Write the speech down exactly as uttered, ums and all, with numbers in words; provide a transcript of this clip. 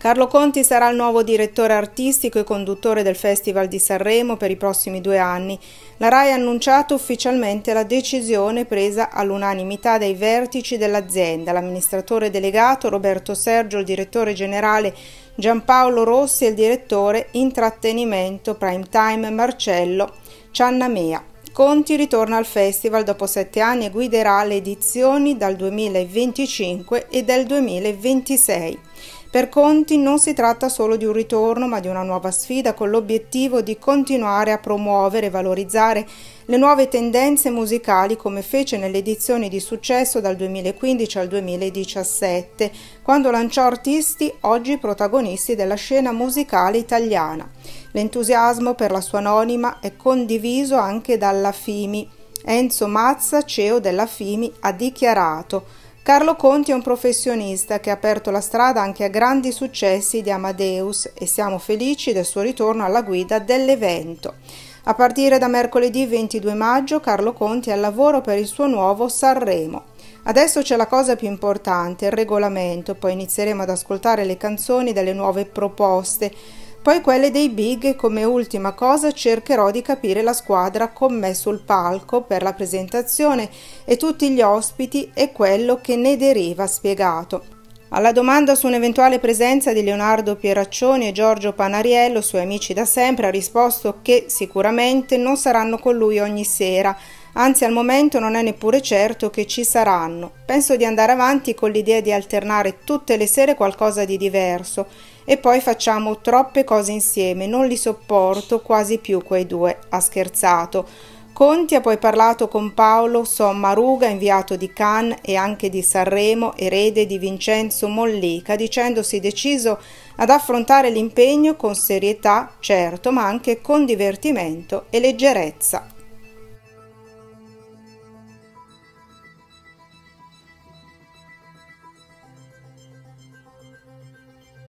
Carlo Conti sarà il nuovo direttore artistico e conduttore del Festival di Sanremo per i prossimi due anni. La RAI ha annunciato ufficialmente la decisione presa all'unanimità dai vertici dell'azienda, l'amministratore delegato Roberto Sergio, il direttore generale Giampaolo Rossi e il direttore intrattenimento prime time Marcello Ciannamea. Conti ritorna al festival dopo sette anni e guiderà le edizioni dal duemilaventicinque e del duemilaventisei. Per Conti non si tratta solo di un ritorno, ma di una nuova sfida con l'obiettivo di continuare a promuovere e valorizzare le nuove tendenze musicali come fece nelle edizioni di successo dal duemilaquindici al duemiladiciassette, quando lanciò artisti oggi protagonisti della scena musicale italiana. L'entusiasmo per la sua anonima è condiviso anche dalla FIMI. Enzo Mazza, C E O della FIMI, ha dichiarato: Carlo Conti è un professionista che ha aperto la strada anche a grandi successi di Amadeus e siamo felici del suo ritorno alla guida dell'evento. A partire da mercoledì ventidue maggio Carlo Conti è al lavoro per il suo nuovo Sanremo. Adesso c'è la cosa più importante, il regolamento, poi inizieremo ad ascoltare le canzoni delle nuove proposte, poi quelle dei big e come ultima cosa cercherò di capire la squadra con me sul palco per la presentazione e tutti gli ospiti e quello che ne deriva, spiegato. Alla domanda su un'eventuale presenza di Leonardo Pieraccioni e Giorgio Panariello, suoi amici da sempre, ha risposto che sicuramente non saranno con lui ogni sera, anzi al momento non è neppure certo che ci saranno. Penso di andare avanti con l'idea di alternare tutte le sere qualcosa di diverso e poi facciamo troppe cose insieme, non li sopporto quasi più quei due, ha scherzato. Conti ha poi parlato con Paolo Sommaruga, inviato di Cannes e anche di Sanremo, erede di Vincenzo Mollica, dicendosi deciso ad affrontare l'impegno con serietà, certo, ma anche con divertimento e leggerezza.